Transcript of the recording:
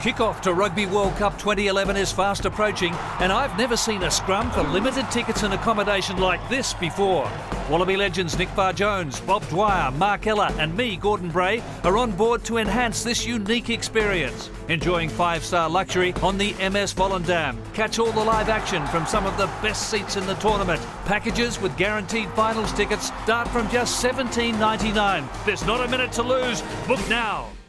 Kick-off to Rugby World Cup 2011 is fast approaching, and I've never seen a scrum for limited tickets and accommodation like this before. Wallaby legends Nick Farr-Jones, Bob Dwyer, Mark Ella and me, Gordon Bray, are on board to enhance this unique experience. Enjoying five-star luxury on the MS Volendam. Catch all the live action from some of the best seats in the tournament. Packages with guaranteed finals tickets start from just $17.99. There's not a minute to lose. Book now.